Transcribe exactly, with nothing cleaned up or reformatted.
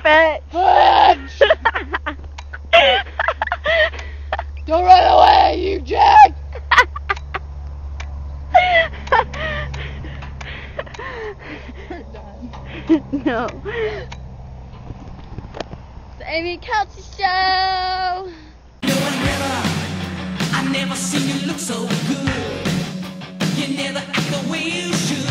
fetch. Fetch! Don't run away, you jack! We're done. No. The Amy Kelsey Show. No one never, I never seen you look so good. You never act the way you should.